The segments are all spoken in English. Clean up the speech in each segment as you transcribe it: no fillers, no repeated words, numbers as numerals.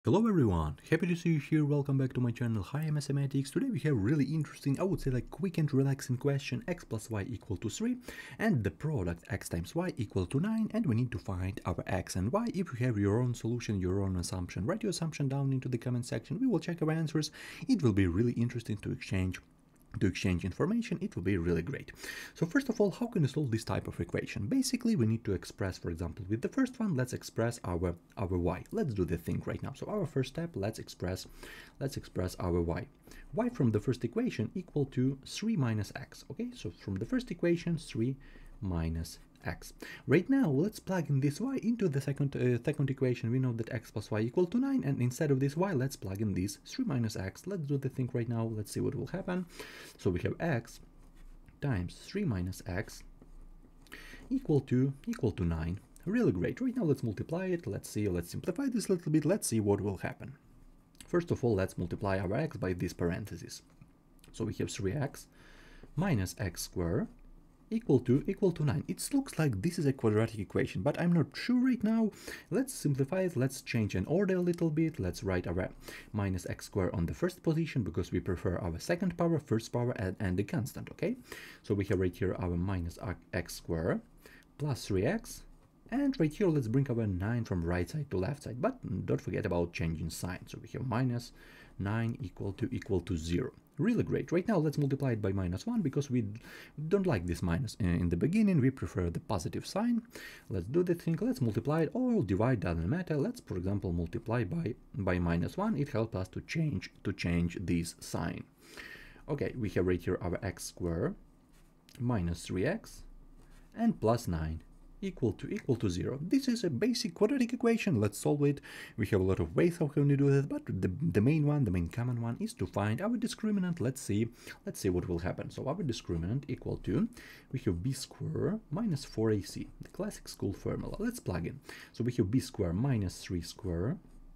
Hello everyone, happy to see you here, welcome back to my channel Hi Mathematics. Today we have really interesting, I would say like quick and relaxing question x plus y equal to 3 and the product x times y equal to 9, and we need to find our x and y. If you have your own solution, your own assumption, write your assumption down into the comment section. We will check our answers. It will be really interesting to exchange information. It will be really great. So first of all, how can we solve this type of equation? Basically, we need to express, for example, with the first one, let's express our y. Let's do the thing right now. So our first step, let's express our y. Y from the first equation equal to 3 minus x. Okay, so from the first equation, 3 minus x. Right now, let's plug in this y into the second equation. We know that x plus y equal to 9, and instead of this y, let's plug in this 3 minus x. Let's do the thing right now. Let's see what will happen. So we have x times 3 minus x equal to 9. Really great. Right now, let's multiply it. Let's simplify this a little bit. Let's see what will happen. First of all, let's multiply our x by this parenthesis. So we have 3x minus x squared equal to 9. It looks like this is a quadratic equation, but I'm not sure right now. Let's simplify it. Let's change an order a little bit. Let's write our minus x squared on the first position because we prefer our second power, first power, and the constant. Okay, so we have right here our minus x squared plus 3x, and right here let's bring our 9 from right side to left side, but don't forget about changing sign. So we have minus 9 equal to 0. Really great. Right now let's multiply it by minus 1 because we don't like this minus in the beginning. We prefer the positive sign. Let's do the thing. Let's multiply it or divide, doesn't matter. Let's, for example, multiply by minus 1. It helps us to change this sign. Okay, we have right here our x squared minus 3x and plus 9 equal to 0. This is a basic quadratic equation. Let's solve it. We have a lot of ways how can we do this, but the main common one is to find our discriminant. Let's see what will happen. So our discriminant equal to, we have b squared minus 4ac, the classic school formula. Let's plug in. So we have b squared minus 3 squared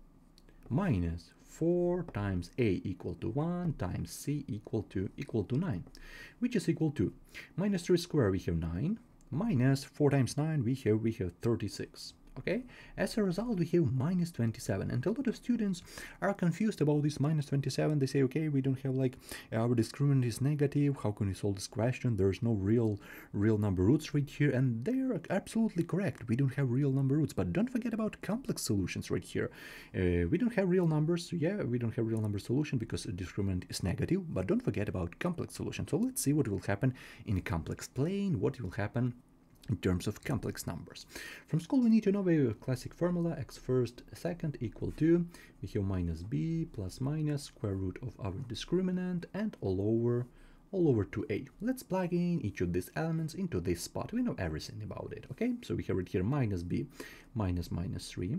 minus 4 times a equal to 1 times c equal to 9, which is equal to minus 3 squared, we have 9, minus 4 times 9, we have 36. Okay, as a result we have minus 27, and a lot of students are confused about this minus 27. They say, okay, we don't have like our discriminant is negative, how can we solve this question? There's no real number roots right here, and they're absolutely correct. We don't have real number roots, but don't forget about complex solutions right here. We don't have real numbers. Yeah, we don't have real number solution because the discriminant is negative, but don't forget about complex solution. So let's see what will happen in a complex plane, what will happen in terms of complex numbers. From school we need to know a classic formula, x first second equal to, we have minus b plus minus square root of our discriminant and all over 2a. Let's plug in each of these elements into this spot. We know everything about it. Okay, so we have it here minus b minus 3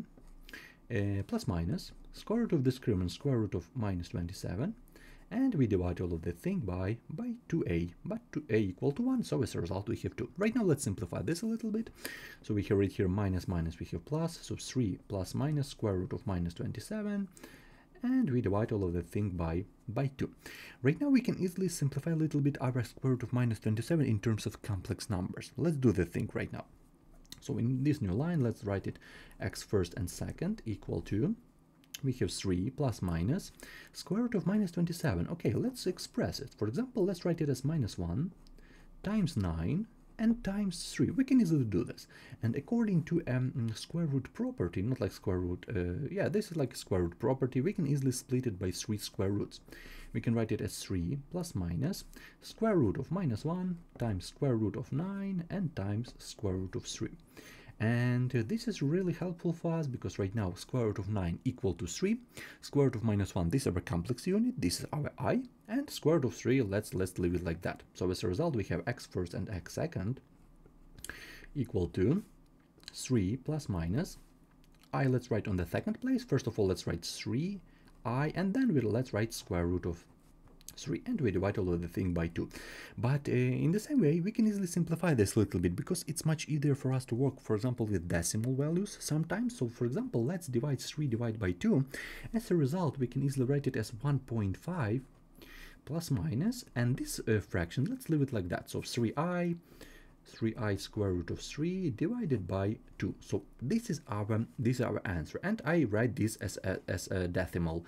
plus minus square root of discriminant square root of minus 27, and we divide all of the thing by 2a, but 2a equal to 1, so as a result we have 2. Right now let's simplify this a little bit. So we have right here minus minus, we have plus, so 3 plus minus square root of minus 27, and we divide all of the thing by 2. Right now we can easily simplify a little bit our square root of minus 27 in terms of complex numbers. Let's do the thing right now. So in this new line, let's write it x first and second equal to, we have 3 plus minus square root of minus 27. Okay, let's express it. For example, let's write it as minus 1 times 9 and times 3. We can easily do this. And according to square root property, not like square root, yeah, this is like a square root property, we can easily split it by 3 square roots. We can write it as 3 plus minus square root of minus 1 times square root of 9 and times square root of 3. And this is really helpful for us because right now square root of 9 equal to 3, square root of minus 1, this is our complex unit, this is our I, and square root of 3, let's leave it like that. So as a result we have x first and x second equal to 3 plus minus I, let's write on the second place. First of all let's write 3 I, and then let's write square root of 3, and we divide all of the thing by 2. But in the same way we can easily simplify this a little bit because it's much easier for us to work, for example, with decimal values sometimes. So for example, let's divide 3 divided by 2. As a result we can easily write it as 1.5 plus minus, and this fraction, let's leave it like that. So 3i 3i square root of 3 divided by 2. So this is our answer, and I write this as a decimal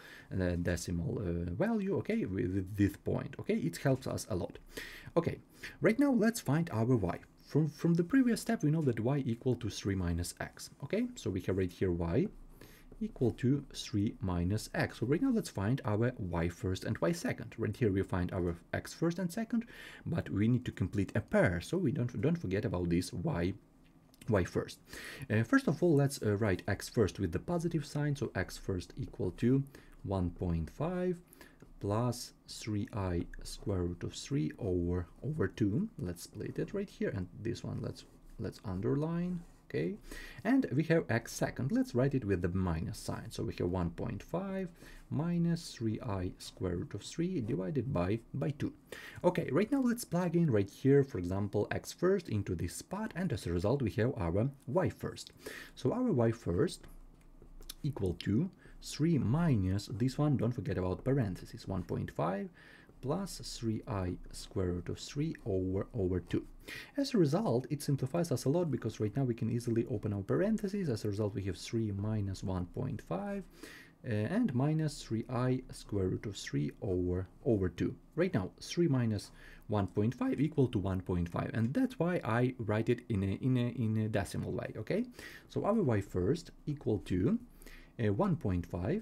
value, okay, with this point. Okay, it helps us a lot. Okay, right now let's find our y. From the previous step we know that y equal to 3 minus x. Okay, so we have right here y equal to 3 minus x. So right now let's find our y first and y second. Right here we find our x first and second, but we need to complete a pair, so we don't forget about this y first. First of all, let's write x first with the positive sign, so x first equal to 1.5 plus 3i square root of 3 over 2. Let's split it right here, and this one let's underline. Okay, and we have x second. Let's write it with the minus sign. So we have 1.5 minus 3i square root of 3 divided by 2. Okay, right now let's plug in right here, for example, x first into this spot, and as a result we have our y first. So our y first equal to 3 minus this one, don't forget about parentheses, 1.5 plus 3i square root of 3 over 2. As a result, it simplifies us a lot, because right now we can easily open our parentheses. As a result, we have 3 minus 1.5 and minus 3i square root of 3 over 2. Right now, 3 minus 1.5 equal to 1.5, and that's why I write it in a decimal way. Okay, so our y first equal to 1.5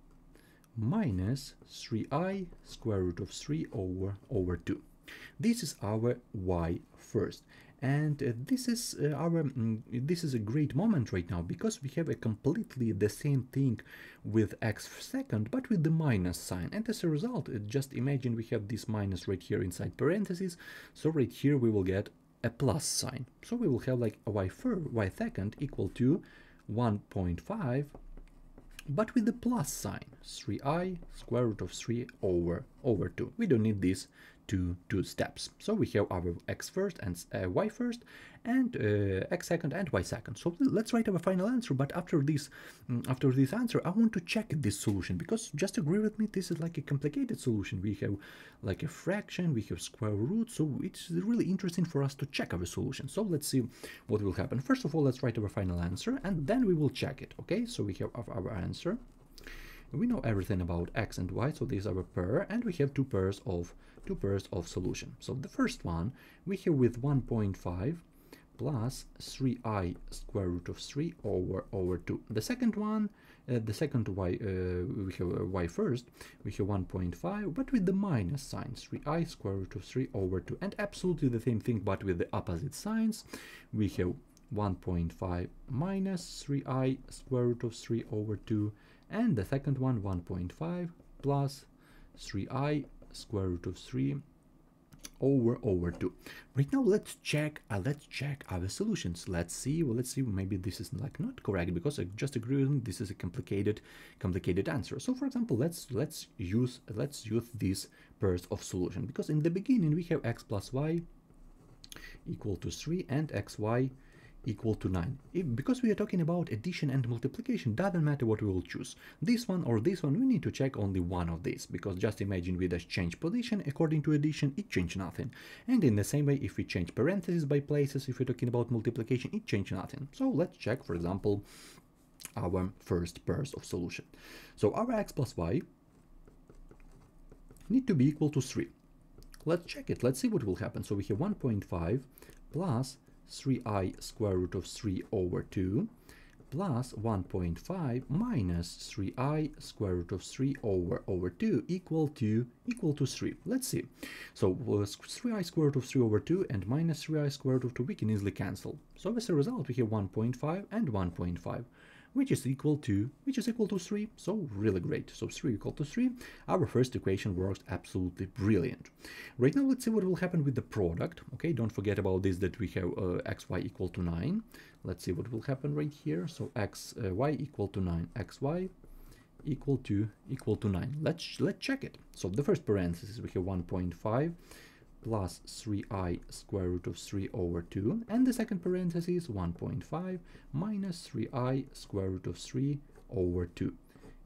minus 3i square root of 3 over 2. This is our y first, and this is a great moment right now, because we have a completely the same thing with x second, but with the minus sign, and as a result, just imagine we have this minus right here inside parentheses, so right here we will get a plus sign, so we will have like a y second equal to 1.5 but with the plus sign, 3i square root of 3 over 2. We don't need these two steps. So we have our x first and y first, and x second and y second. So let's write our final answer, but after this answer I want to check this solution, because just agree with me, this is like a complicated solution. We have like a fraction, we have square root, so it's really interesting for us to check our solution. So let's see what will happen. First of all, let's write our final answer, and then we will check it. Okay, so we have our answer. We know everything about x and y, so these are a pair, and we have two pairs of solution. So the first one we have with 1.5 plus 3i square root of 3 over 2. The second one, the second y, we have y first, we have 1.5, but with the minus sign, 3i square root of 3 over 2, and absolutely the same thing, but with the opposite signs. We have 1.5 minus 3i square root of 3 over 2, and the second one 1.5 plus 3i square root of 3 over 2. Right now let's check our solutions. Let's see maybe this is like not correct, because I just agree with me, this is a complicated answer. So for example, let's use these pairs of solution, because in the beginning we have x plus y equal to 3 and xy equal to 9. Because we are talking about addition and multiplication, doesn't matter what we will choose, this one or this one, we need to check only one of these, because just imagine we just change position according to addition, it changed nothing. And in the same way, if we change parentheses by places, if we're talking about multiplication, it changed nothing. So let's check, for example, our first pairs of solution. So our x plus y need to be equal to 3. Let's check it, let's see what will happen. So we have 1.5 plus 3i square root of 3 over 2 plus 1.5 minus 3i square root of 3 over 2 equal to 3. Let's see. So 3i square root of 3 over 2 and minus 3i square root of 2 we can easily cancel. So as a result we have 1.5 and 1.5, which is equal to 3. So really great. So 3 equal to 3. Our first equation works absolutely brilliant. Right now let's see what will happen with the product. Okay, don't forget about this, that we have xy equal to 9. Let's see what will happen right here. So xy equal to 9, xy equal to 9. Let's check it. So the first parenthesis we have 1.5 plus 3i square root of 3 over 2, and the second parenthesis 1.5 minus 3i square root of 3 over 2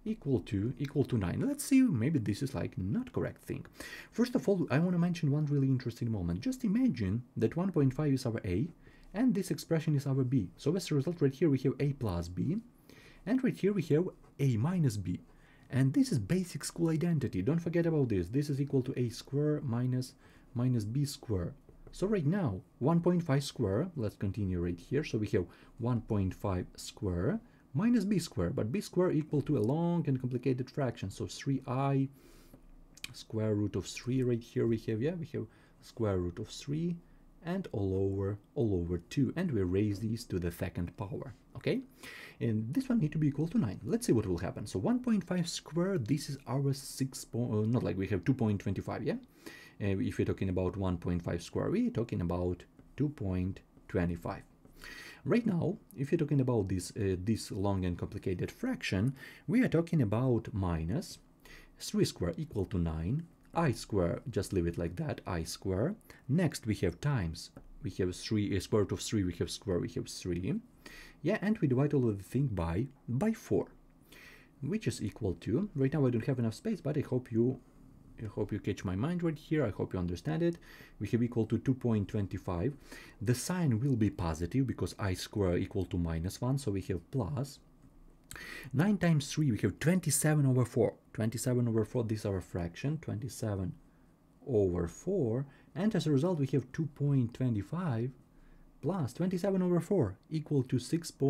equal to 9. Let's see, maybe this is like not correct thing. First of all, I want to mention one really interesting moment. Just imagine that 1.5 is our a and this expression is our b. So as a result, right here we have a plus b, and right here we have a minus b. And this is basic school identity. Don't forget about this. This is equal to a square minus b square. So right now, 1.5 square, let's continue right here. So we have 1.5 square minus b square, but b square equal to a long and complicated fraction. So 3i square root of 3 right here we have, yeah, we have square root of 3 and all over 2, and we raise these to the second power, okay? And this one need to be equal to 9. Let's see what will happen. So 1.5 square, this is our 6 point, not like we have 2.25, yeah? If we're talking about 1.5 square, we're talking about 2.25. Right now, if you're talking about this long and complicated fraction, we are talking about minus 3 square equal to 9, I square, just leave it like that, I square. Next we have times, we have 3, square root of 3, we have square, we have 3. Yeah, and we divide all of the thing by 4, which is equal to, right now I don't have enough space, but I hope you catch my mind right here. I hope you understand it. We have equal to 2.25. The sign will be positive because I square equal to minus 1, so we have plus 9 times 3, we have 27 over 4. 27 over 4, this is our fraction, 27 over 4. And as a result, we have 2.25 plus 27 over 4 equal to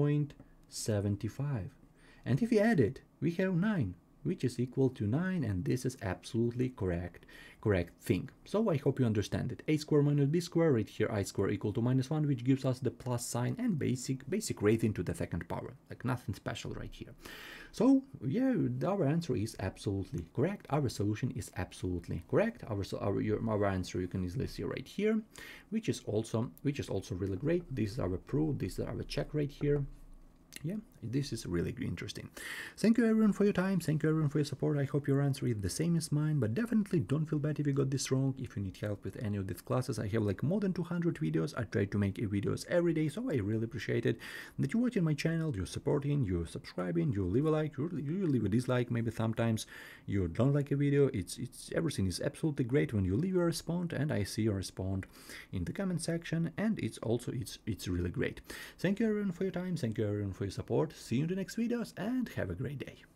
6.75. And if we add it, we have 9, which is equal to 9, and this is absolutely correct thing. So I hope you understand it. A square minus b square, right here I square equal to minus 1, which gives us the plus sign, and basic raising to the second power, like nothing special right here. So yeah, our answer is absolutely correct. Our solution is absolutely correct. Our answer you can easily see right here, which is also really great. This is our proof, this is our check right here. Yeah, this is really interesting. Thank you everyone for your time, thank you everyone for your support. I hope your answer is the same as mine, but definitely don't feel bad if you got this wrong. If you need help with any of these classes, I have like more than 200 videos. I try to make videos every day, so I really appreciate it that you're watching my channel, you're supporting, you're subscribing, you leave a like, you leave a dislike, maybe sometimes you don't like a video. It's everything is absolutely great when you leave your response, and I see your response in the comment section, and it's really great. Thank you everyone for your time, thank you everyone for your support. See you in the next videos, and have a great day.